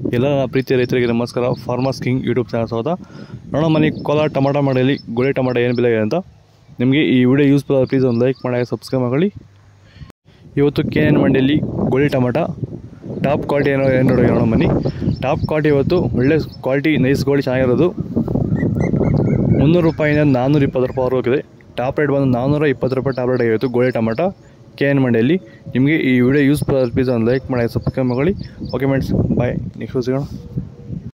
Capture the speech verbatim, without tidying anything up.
ಎಲ್ಲ ಪ್ರೀತಿಯ ರೈತರಿಗೆ ನಮಸ್ಕಾರ. ಫಾರ್ಮರ್ಸ್ ಕಿಂಗ್ ಯೂಟ್ಯೂಬ್ ಚಾನಲ್ ಸ್ವಾಗತ. ನೋಡೋಣ ಮನೆ ಕೋಲಾರ ಟೊಮಾಟೊ ಮಂಡಿಯಲ್ಲಿ ಗೋಳಿ ಟೊಮಾಟೊ ಏನು ಬೆಲೆ ಇದೆ ಅಂತ. ನಿಮಗೆ ಈ ವಿಡಿಯೋ ಯೂಸ್ಫುಲ್ ಆದ ಪ್ಲೀಸ್ ಒಂದು ಲೈಕ್ ಮಾಡಿ, ಸಬ್ಸ್ಕ್ರೈಬ್ ಮಾಡಿ. ಇವತ್ತು ಕೆ ಎನ್ ಮಂಡಿಯಲ್ಲಿ ಗೋಳಿ ಟೊಮಾಟೊ ಟಾಪ್ ಕ್ವಾಲಿಟಿ ಏನೋ ಏನು ನೋಡಿ ನೋಡೋಣ ಬನ್ನಿ. ಟಾಪ್ ಕ್ವಾಲಿಟಿ ಇವತ್ತು ಒಳ್ಳೆ ಕ್ವಾಲಿಟಿ ನೈಸ್ ಗೋಳಿ ಚೆನ್ನಾಗಿರೋದು ಮುನ್ನೂರು ರೂಪಾಯಿಂದ ನಾನ್ನೂರ ಇಪ್ಪತ್ತು ರೂಪಾಯಿವರೆಗೂ ಹೋಗಿದೆ. ಟಾಪ್ ರೇಟ್ ಬಂದು ನಾನ್ನೂರ ಇಪ್ಪತ್ತು ರೂಪಾಯಿ ಟಾಪ್ ರೇಟ್ ಆಗಿತ್ತು ಗೋಳಿ ಟೊಮಾಟೊ ಕೆ ಎನ್ ಮಂಡಿಯಲ್ಲಿ. ನಿಮಗೆ ಈ ವಿಡಿಯೋ ಯೂಸ್ಫುಲ್ ಆದ ಪ್ಲೀಸ್ ಒಂದು ಲೈಕ್ ಮಾಡಿ, ಸಬ್ಸ್ಕ್ರೈಬ್ ಮಾಡಿ. Okay friends, bye. ನೆಕ್ಸ್ಟ್ ಸಿಗೋಣ.